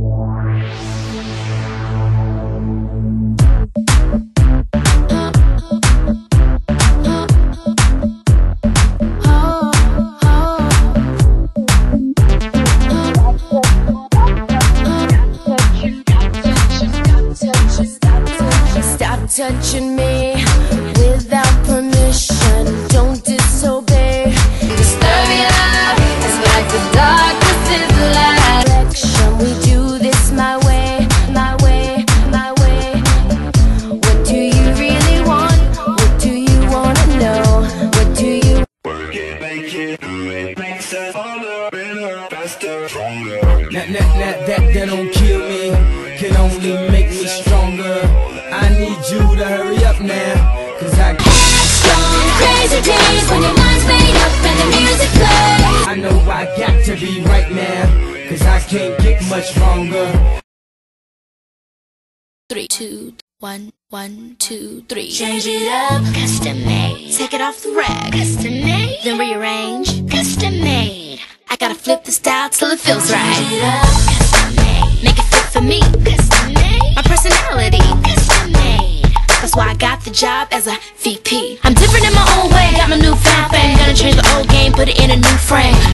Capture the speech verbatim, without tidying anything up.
Touching me without permission, don't disobey. Disturb your love, it's like the darkness is the light. Direction, we do this my way, my way, my way. What do you really want? What do you wanna know? What do you work it, make it, do it, makes us harder, better, faster, stronger. That, that, that, that, that don't kill me, can only make me stronger. I need you to hurry up now, cause I strong, crazy days when your mind's made up and the music plays. I know I got to be right now, cause I can't get much stronger. Three, two, one, one, two, three. Change it up, custom made. Take it off the rack, custom made. Then rearrange, custom made. I gotta flip the style till it feels right. Change it up, custom made. Make it fit for me, custom made. My personality, custom made. That's why I got the job as a V P. I'm different in my own way, got my new found fame. Gonna change the old game, put it in a new frame.